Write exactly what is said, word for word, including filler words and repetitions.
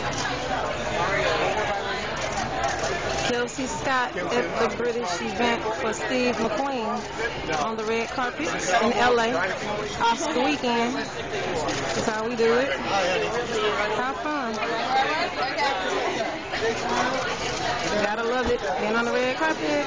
Kelsey Scott at the British event for Steve McQueen on the red carpet in L A. Oscar weekend. That's how we do it. Have fun. Gotta love it. Being on the red carpet.